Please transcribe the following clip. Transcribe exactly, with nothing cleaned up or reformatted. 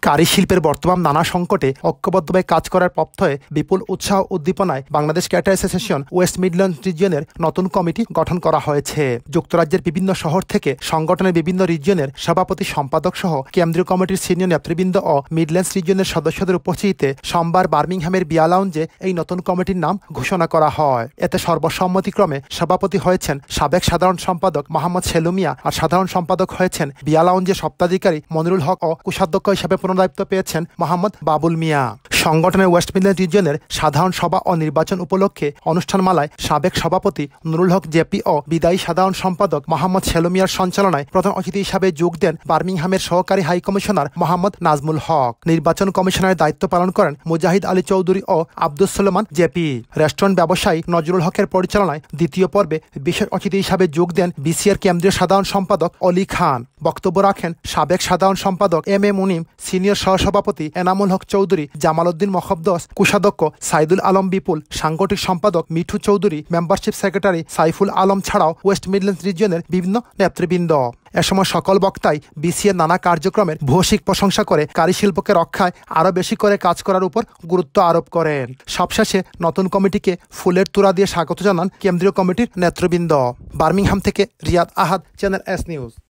কারি শিল্পের বর্তমান নানা সংকটে ঐক্যবদ্ধভাবে কাজ করার পথে বিপুল উৎসাহ উদ্দীপনায় Bangladesh cater association west midland রিজিয়নের নতুন কমিটি গঠন করা হয়েছে। যুক্তরাজ্যের বিভিন্ন শহর থেকে সংগঠনের বিভিন্ন রিজিয়নের সভাপতি সম্পাদক সহ কেন্দ্রীয় কমিটির সিনিয়র নেতৃবৃন্দ ও মিডল্যান্ডস রিজিয়নের সদস্যদের উপস্থিতিতে সোমবার বার্মিংহামের বিয়া লাউঞ্জে এই নতুন কমিটির নাম ঘোষণা করা হয়। এতে সর্বসম্মতিক্রমে সভাপতি হয়েছেন সাবেক সাধারণ সম্পাদক মোহাম্মদ সেলু মিয়া আর সাধারণ সম্পাদক হয়েছেন বিয়া লাউঞ্জের সত্ত্বাধিকারী মনিরুল হক ও কোষাধ্যক্ষ হিসেবে পুনর্দায়িত্ব পেয়েছেন মোহাম্মদ বাবুল মিয়া। সংগঠনের ওয়েস্ট মিডল্যান্ড রিজিয়নের সাধারণ সভা ও নির্বাচন উপলক্ষে অনুষ্ঠানমালায় সাবেক সভাপতি নুরুল হক জেপি ও বিদায়ী সাধারণ সম্পাদক মোহাম্মদ সেলু মিয়ার সঞ্চালনায় প্রধান অতিথি হিসাবে যোগ দেন বার্মিংহামের সহকারী হাই কমিশনার মোহাম্মদ নাজমুল হক। নির্বাচন কমিশনারের দায়িত্ব পালন করেন মুজাহিদ আলী চৌধুরী ও আব্দুস সুলেমান জেপি। রেস্টুরেন্ট ব্যবসায়ী নজরুল হকের পরিচালনায় দ্বিতীয় পর্বে বিশেষ অতিথি হিসাবে যোগ দেন বিসিআর কেন্দ্রীয় সাধারণ সম্পাদক অলি খান। বক্তব্য রাখেন সাবেক সাধারণ সম্পাদক এম এ মুনিম, সিনিয়র সহসভাপতি এনামুল হক চৌধুরী, জামাল উদ্দিন মখবদস, কোষাধ্যক্ষ সাইদুল আলম বিপুল, সাংগঠনিক সম্পাদক মিঠু চৌধুরী, মেম্বারশিপ সেক্রেটারি সাইফুল আলম ছাড়াও ওয়েস্ট মিডল্যান্ডস রিজিয়নের বিভিন্ন নেতৃবৃন্দ। এ সময় সকল বক্তাই বিসিএর নানা কার্যক্রমের ভৌসিক প্রশংসা করে কারি শিল্পকে রক্ষায় আরও বেশি করে কাজ করার উপর গুরুত্ব আরোপ করেন। সবশেষে নতুন কমিটিকে ফুলের তোড়া দিয়ে স্বাগত জানান কেন্দ্রীয় কমিটির নেতৃবৃন্দ। বার্মিংহাম থেকে Riyad Ahad, channel S news.